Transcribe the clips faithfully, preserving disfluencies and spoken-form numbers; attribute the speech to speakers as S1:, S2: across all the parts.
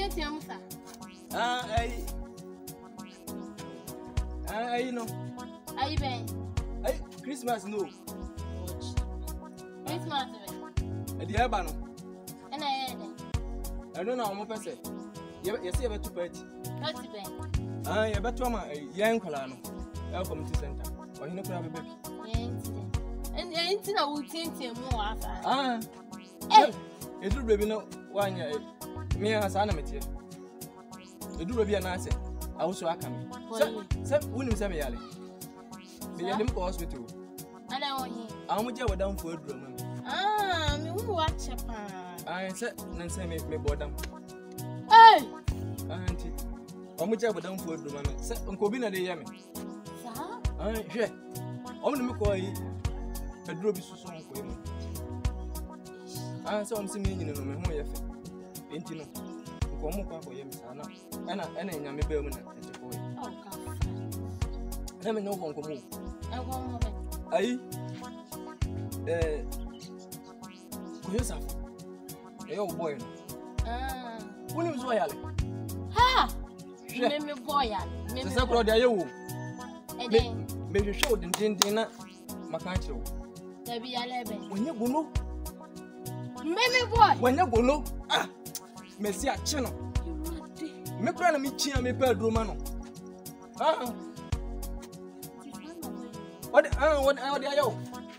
S1: Wouldn't you, sir?
S2: Ah, I. Ah, you know.
S1: Are you been?
S2: Hey, Christmas, no.
S1: Christmas,
S2: At the Abano.
S1: and I had it.
S2: I don't know how much I say. You see about two party.
S1: Not to bed.
S2: Ah, you better my young Colano. Welcome to center. Or you know, have a baby.
S1: And the internet will take you more after.
S2: Ah,
S1: Hey,
S2: it will be no one year. Me as animate. You do be an answer. I also come. Some wouldn't say me. Me and him go hospital.
S1: I don't want him.
S2: I want you down for a drum.
S1: Ah, me who watch a pan.
S2: I said, Nancy make me board them.
S1: Hey,
S2: Auntie, how much I would down for a drum? Said Uncle Bina de Yami.
S1: sir?
S2: I hear. Only me call you a drop is so strong for him. I saw him singing in a moment. Ain't you know? Come up for him, and I and I am a bellman at the boy.
S1: Oh, God.
S2: Let me know one come.
S1: I won't.
S2: Aye. Eh. Yourself. A old boy.
S1: Ah.
S2: When was royal?
S1: Ha! Meme boy,
S2: Meme Sakura, there you.
S1: And then,
S2: maybe show the dinner. Macancho.
S1: there be eleven.
S2: When you go no.
S1: Meme boy.
S2: When you go no. Ah. Messia Chino. Me grana me chia me pedro mano. Ah. What ah what ah what are you?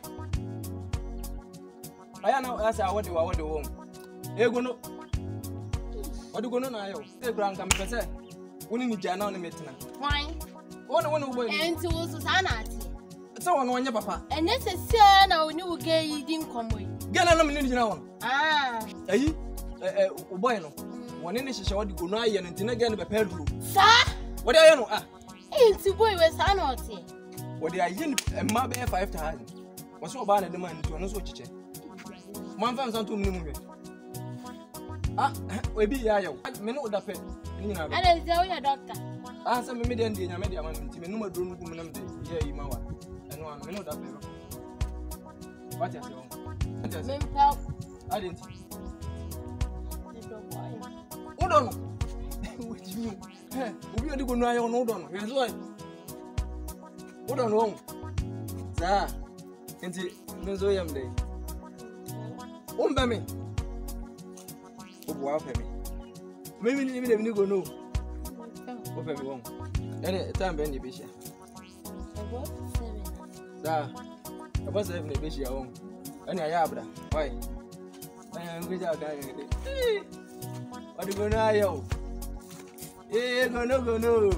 S2: I know as I what you what you want. E go no. What you go no na yo. E grana kam pese. Woni ni jana on metina.
S1: Why?
S2: Wona wona boy.
S1: And to us sanati.
S2: So wona wanya papa.
S1: And this is say na oni wo gay din komo.
S2: Gana na me ni jina wona.
S1: Ah.
S2: Ayi eh o boy no. Wona ni hihye wodi go no aye no ntina gana be pedro.
S1: Sa?
S2: What are you no ah?
S1: Enti boy we sanati.
S2: What are you emma be five thousand. What's so bad the man to no so chiche. Man fam san to minimum. Ah, we be ya yo. Me no da pe. Ni na be.
S1: And is your doctor?
S2: Ah, say me me den de nya me de man nti me no ma dro no gum nam de ye yi ma wa. Eno an me no da pe. What you say? What you say?
S1: Me help.
S2: I didn't.
S1: The boy.
S2: Hold on. What you mean? Eh, obi odi go no ayo no hold on. Yes why? Hold on won. Za. Nti me zo yam de. Umba me. Obo afa me. Me me ni me ni go no. Ofa me won. Ene time be ni be sha.
S1: About seven.
S2: Za. About seven ni be sha won. Ene aya abra. Why? Eh, we ja ga ni. Odi go no ayo. Eh, go no go no.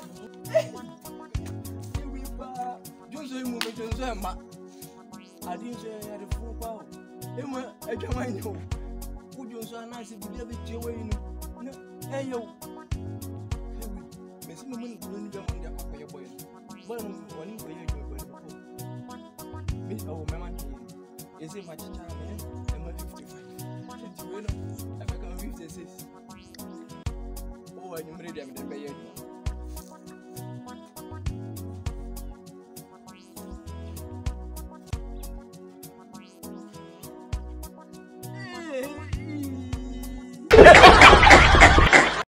S2: We pa. Jonso mu me jonso ma. I didn't say I had a full power. Emma, I can't mind you. Would you so nice if you did your way? No, hey, yo. Miss Woman, when you on the your boy. Well, when you were your Miss our mamma, is it much child? Emma fifty-five. I become fifty-six. Oh, and you made them the mayor.